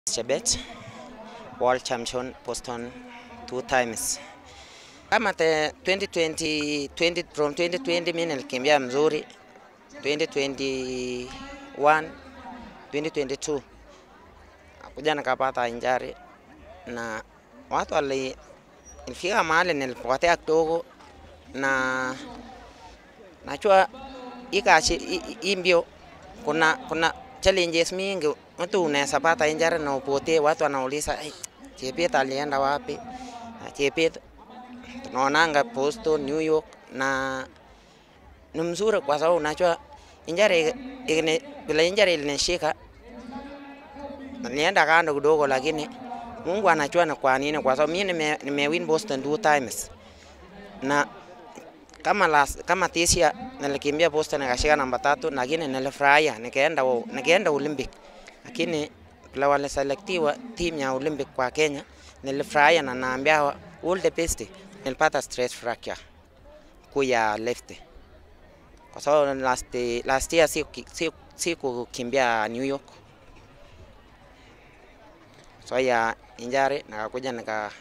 Chebet, world champion Boston 2 times. Kama 2020 mimi nilikimbia mzuri, 2021, 2022 akuja nikapata injury na watu ilifika mahali nilipotea kidogo na najua imbio kuna challenges mingi. Mtu unaweza pata injury na upotee, watu wanauliza Chebet alienda wapi? Chebet tunaonanga Boston, New York na ni mzuri kwa sababu unajua injury bila injury ilinishika nilienda kando kidogo, lakini Mungu anajua na kwa nini, kwa sababu mimi nimewin Boston 2 times na kama this year nilikimbia Boston nikashika namba 3, lakini nilifurahia nikaenda Olympic, lakini bila wale selectiwa team ya Olympic kwa Kenya nilifurahia na naambia all the best. Nilipata stress fracture kuya left kwa sababu last year siku kimbia New York, so ya injury nikakuja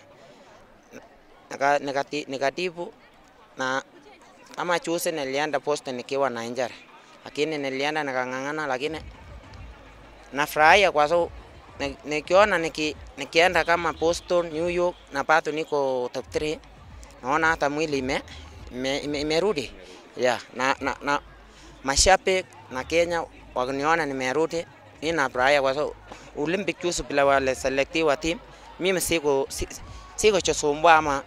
nikatibu na kama chuse nilienda Boston nikiwa na injury, lakini nilienda nikang'ang'ana, lakini nafurahia kwa sababu nikiona nikienda kama Boston, New York na pato niko top 3, naona hata mwili imerudi. Yeah, na mashabiki na Kenya wakiniona nimerudi, mimi nafurahia kwa sababu Olympic juice bila wale selectiwa team mimi siko chosumbua ama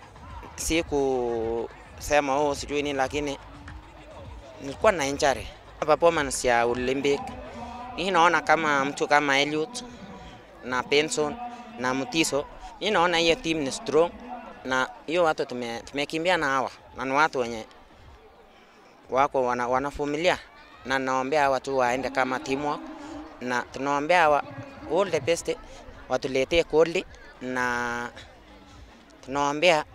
sema sijui nini, lakini nilikuwa na injury. Performance ya Olympic mimi naona kama mtu kama Elliot na Benson na Mutiso, mimi naona hiyo team ni strong na hiyo watu tumekimbia na hawa na ni watu wenye wako wanavumilia, na naombea watu waende kama teamwork, na tunaombea all the best watuletee gold, na tunaombea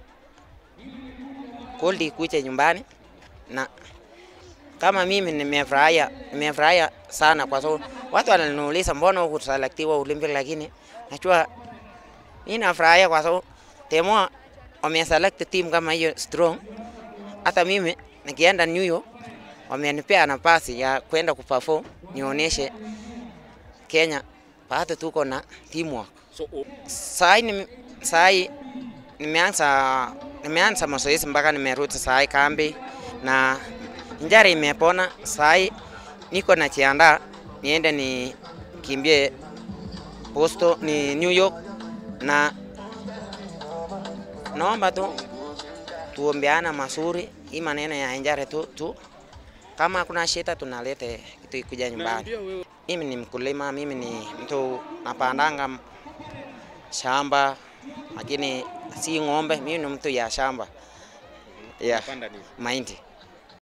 gold ikuje nyumbani. Na kama mimi nimefurahia sana kwa sababu watu wananiuliza mbona hukuselectiwa Olympic, lakini najua mimi nafurahia kwa sababu temo wameselect team kama hiyo strong. Hata mimi nikienda New York wamenipea nafasi ya kwenda kuperform, nionyeshe Kenya bado tuko na teamwork. Sai nimeanza mazoezi mpaka nimerudi sai kambi na injury imepona. Sai niko najiandaa niende nikimbie Boston ni New York, na naomba tuombeana mazuri, hii maneno ya injury tu kama kuna shida tunalete kitu kuja nyumbani. Mimi ni mkulima, mimi ni mtu napandanga shamba, lakini si ng'ombe, mimi ni mtu ya shamba. Yeah, mahindi.